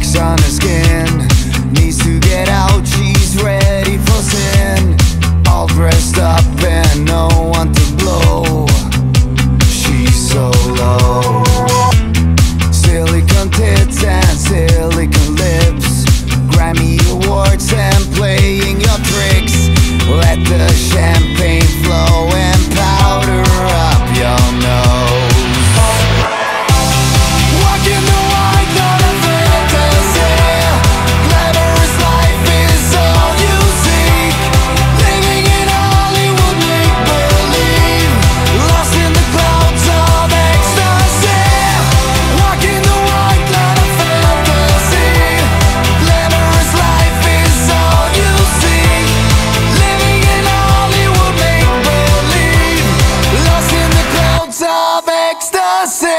marks on her skin. Needs to get out, she's ready for sin. All dressed up and no one to blow. She's so low. Silicone tits and silicone lips, Grammy awards and playing your tricks. Let the champagne flow and powder up your nose. Walking the white on a fantasy. Glamorous life is all you seek. Living in Hollywood make-believe. Lost in the clouds of ecstasy. Walking the white on a fantasy. Glamorous life is all you seek. Living in Hollywood make-believe. Lost in the clouds of ecstasy.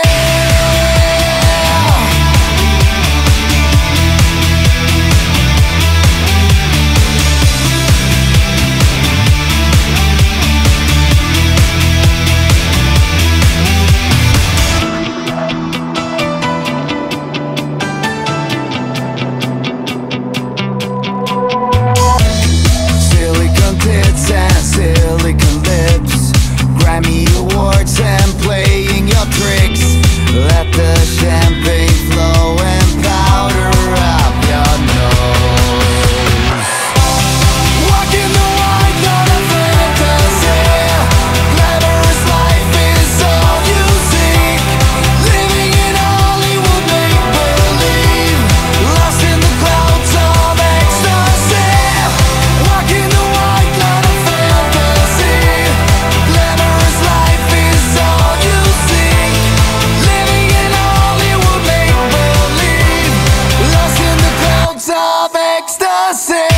Silicone tits and silicone lips, Grammy awards and playing your tricks. Let the champagne flow and powder up your nose. Walking the white on a fantasy. Glamorous life is all you seek. Living in Hollywood make-believe. Lost in the clouds of ecstasy. Walking the white on a fantasy. Glamorous life is all you seek. Living in Hollywood make-believe. Lost in the clouds of ecstasy.